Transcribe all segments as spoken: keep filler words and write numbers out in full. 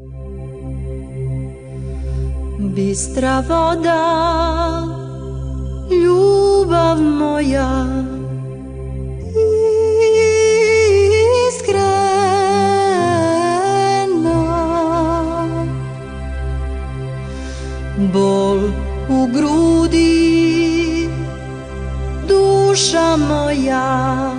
Bistra voda, ljubav moja, iskrena, bol u grudi, duša moja,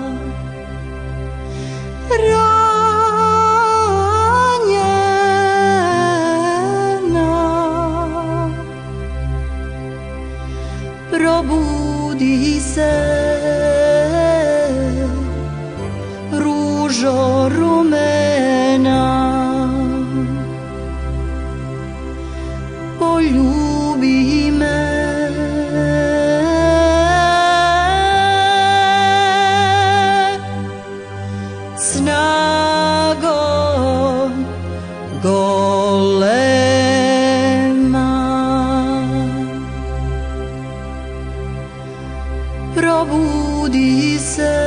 probudi se, ružo rumena, poljubi me. Snagom golema, probudi se,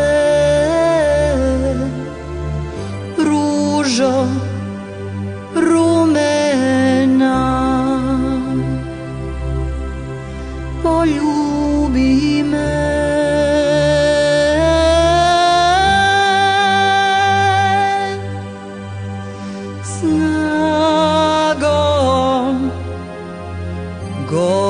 ružo rumena, poljubi me. Snagom golema.